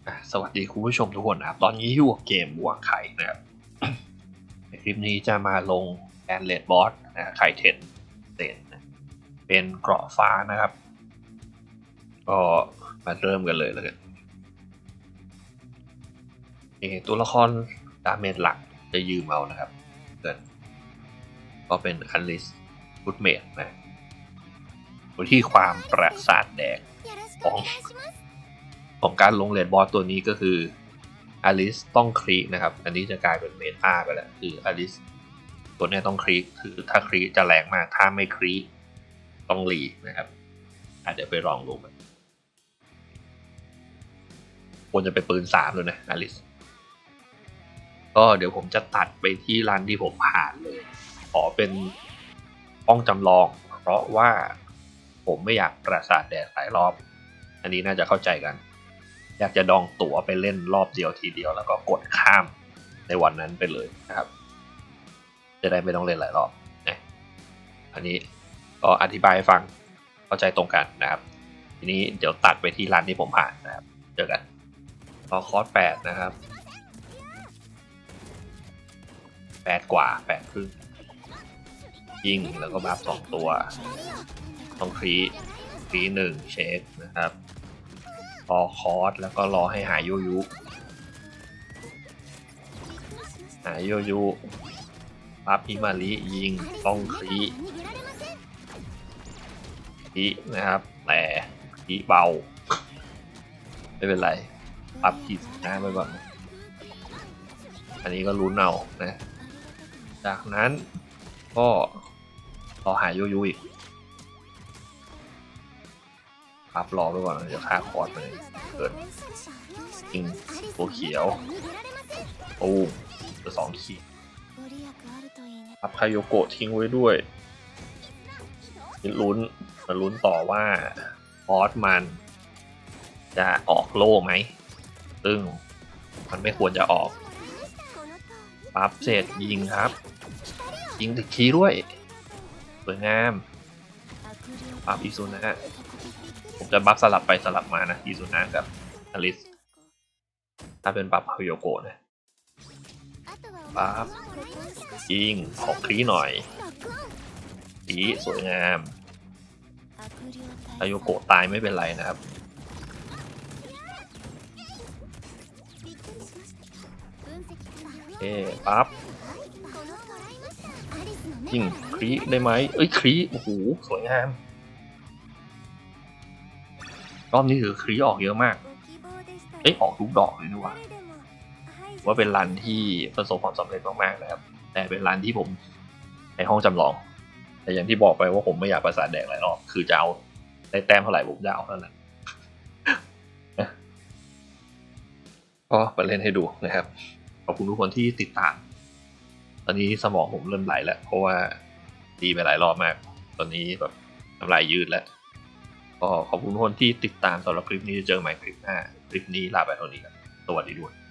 สวัสดีคุณผู้ชมทุกคนนะครับตอนนี้อยู่กับเกมวางไข่นะครับ ในคลิปนี้จะมาลงแอนเลดบอสนะไข่เทนเตนเป็นเกราะฟ้านะครับก็มาเริ่มกันเลยแล้วกันตัวละครดาเมจหลักจะยืมเอานะครับเกินก็เป็นอลิสฟุตเมดนะที่ความประสาทแดงของการลงเลดบอสตัวนี้ก็คืออลิสต้องครีนะครับอันนี้จะกลายเป็นเมตาไปแล้วคืออลิสตัวนี้ต้องครีคือถ้าครีจะแรงมากถ้าไม่ครีต้องรีนะครับเดี๋ยวไปลองดูกันควรจะไปปืน3เลยนะอลิสก็เดี๋ยวผมจะตัดไปที่รันที่ผมผ่านเลยขอเป็นป้องจำลองเพราะว่าผมไม่อยากประสาทแดดหลายรอบอันนี้น่าจะเข้าใจกันอยากจะดองตั๋วไปเล่นรอบเดียวทีเดียวแล้วก็กดข้ามในวันนั้นไปเลยนะครับจะได้ไม่ต้องเล่นหลายรอบนะอันนี้ก็อธิบายให้ฟังเข้าใจตรงกันนะครับทีนี้เดี๋ยวตัดไปที่รันที่ผมผ่านนะครับเจอกันพอคอร์ส8นะครับ8กว่า8ครึ่งยิงแล้วก็บัฟ2ตัวต้องครี1เช็คนะครับรอคอร์สแล้วก็รอให้หายยุปั๊บพิมาริยิงต้องครีนะครับแต่ครีเบาไม่เป็นไรปั๊บขีดหน้าไปก่อนอันนี้ก็ลุ้นเอานะจากนั้นก็รอหายยุอีกปั๊บรอไปก่อนเดี๋ยวฆ่าคอร์สเลยเกิดยิงตัวเขียวโอ้ตัว2 ขีดปั๊บคาโยโกะทิ้งไว้ด้วยลุ้นต่อว่าคอร์สมันจะออกโล่ไหมซึ่งมันไม่ควรจะออกปั๊บเสร็จยิงครับยิงติดคีย์ด้วยสวยงามปั๊บอิซุนะฮะผมจะบัฟสลับไปสลับมานะอิซุนะกับอลิสถ้าเป็นบัฟคาโยโกะนะปั๊บยิงขอคลีหน่อยสีสวยงามคาโยโกะตายไม่เป็นไรนะครับปั๊บยิงคลีได้ไหมคลีโอ้โหสวยงามรอบนี้ถือคลีออกเยอะมากออกทุกดอกเลยนี่ว่าเป็นรันที่ประสบความสำเร็จมากๆนะครับแต่เป็นรันที่ผมในห้องจำลองแต่อย่างที่บอกไปว่าผมไม่อยากประสาทแดกหลายรอบคือจะเอาได้แต้มเท่าไหร่ผมจะเอาเท่านั้นก็ไปเล่นให้ดูนะครับขอบคุณทุกคนที่ติดตามตอนนี้สมองผมเริ่มไหลแล้วเพราะว่าดีไปหลายรอบมากตอนนี้แบบน้ำลายยืดแล้วก็ขอบคุณทุกคนที่ติดตามสำหรับคลิปนี้จะเจอใหม่คลิปหน้าคลิปนี้ลาไปเท่านี้ครับสวัสดีด้วย